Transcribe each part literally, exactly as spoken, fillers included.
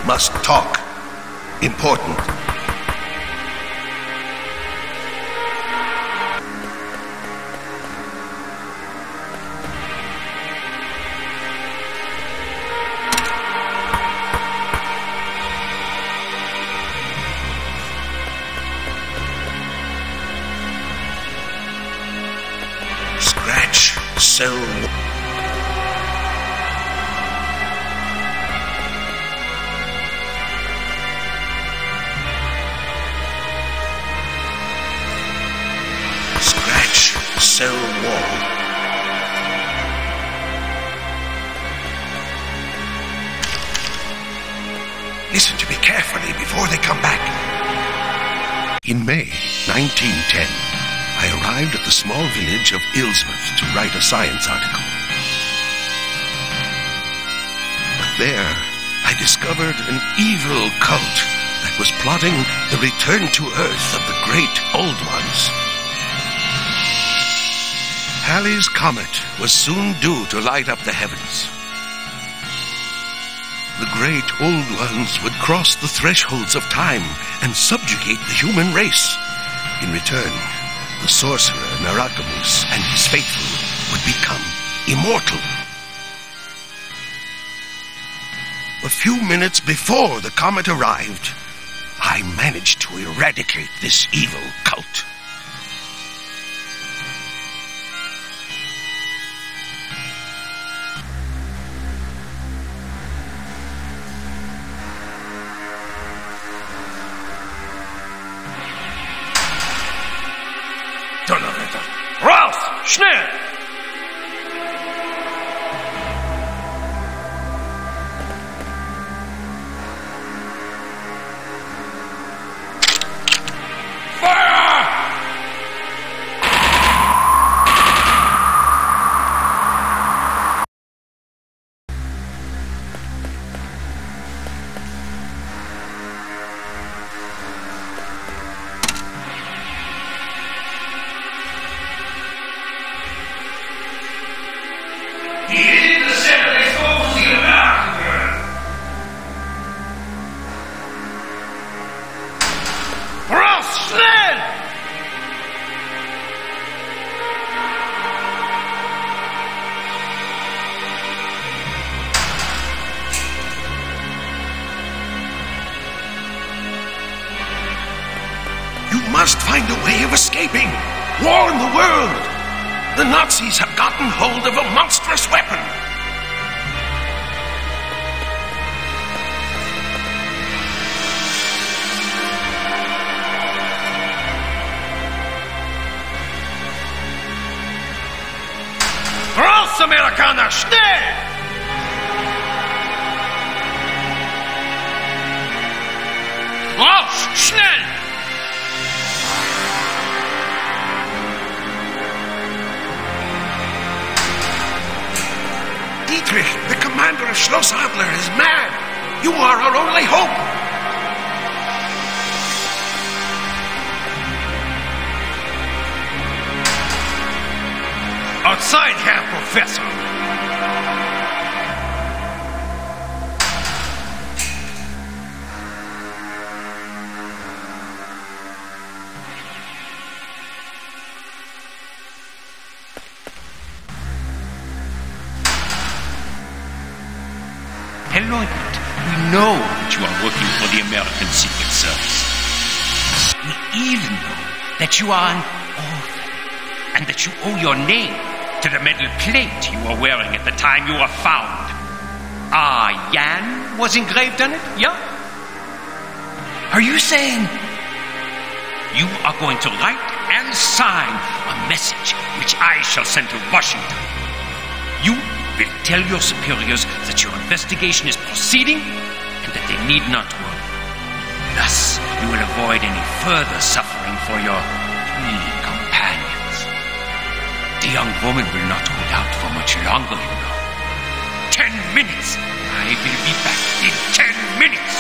must talk. Important. Scratch cell. Scratch cell wall. Listen to me carefully before they come back. In May nineteen ten, I arrived at the small village of Ilsmouth to write a science article. But there, I discovered an evil cult that was plotting the return to Earth of the great Old Ones. Halley's Comet was soon due to light up the heavens. The great Old Ones would cross the thresholds of time and subjugate the human race. In return, the sorcerer Narakamus and his faithful would become immortal. A few minutes before the comet arrived, I managed to eradicate this evil cult. Donnerwetter! Raus! Schnell! Must find a way of escaping. Warn the world. The Nazis have gotten hold of a monstrous weapon. Raus, Amerikaner, schnell! Raus, schnell! Dietrich, the commander of Schloss Adler, is mad. You are our only hope. Outside, Herr Professor. Herr Leutnant, we know that you are working for the American Secret Service. We even know that you are an orphan and that you owe your name to the metal plate you were wearing at the time you were found. Ah, Jan was engraved on it, yeah? Are you saying you are going to write and sign a message which I shall send to Washington? You will tell your superiors that your investigation is proceeding and that they need not worry. Thus, you will avoid any further suffering for your three companions. The young woman will not hold out for much longer, you know. Ten minutes! I will be back in ten minutes!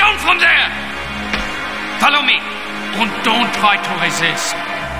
down from there! Follow me, and don't try to resist.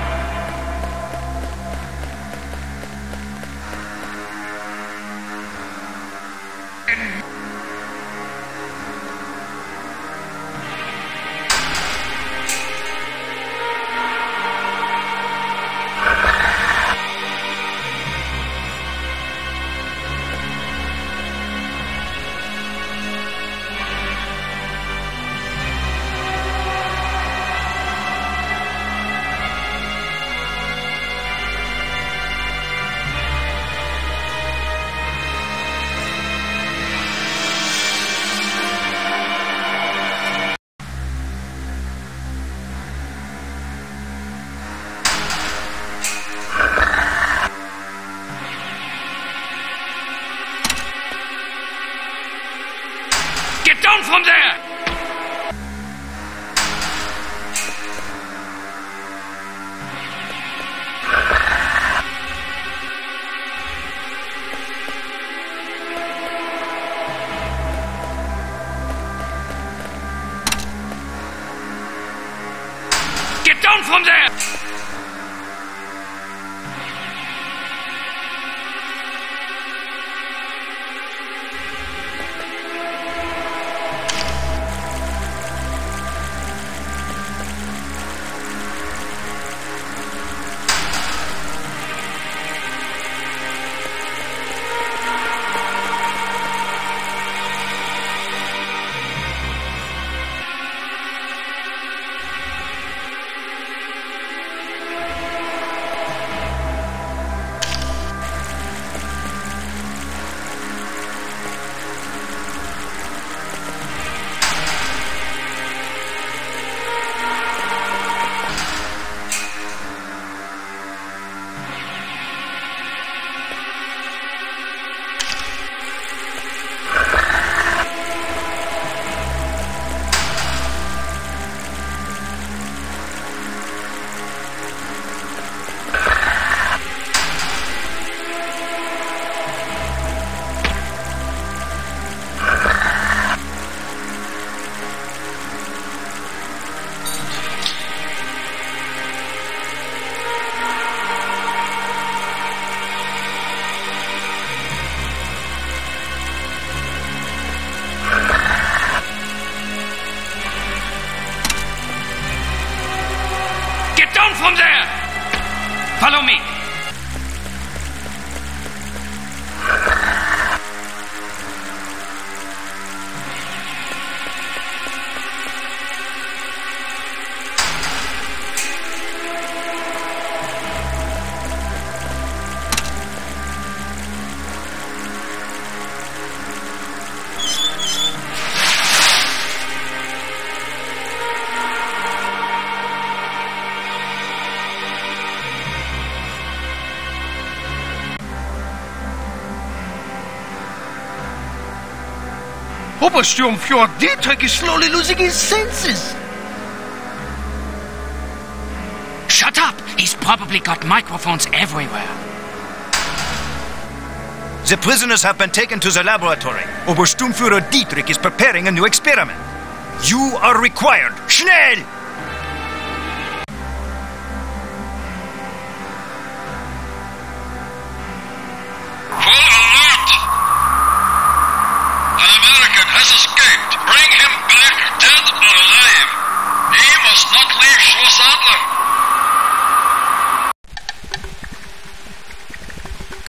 Get down from there! Get down from there! Get down from there! Follow me! Obersturmfjord Dietrich is slowly losing his senses. Shut up! He's probably got microphones everywhere. The prisoners have been taken to the laboratory. Obersturmführer Dietrich is preparing a new experiment. You are required. Schnell!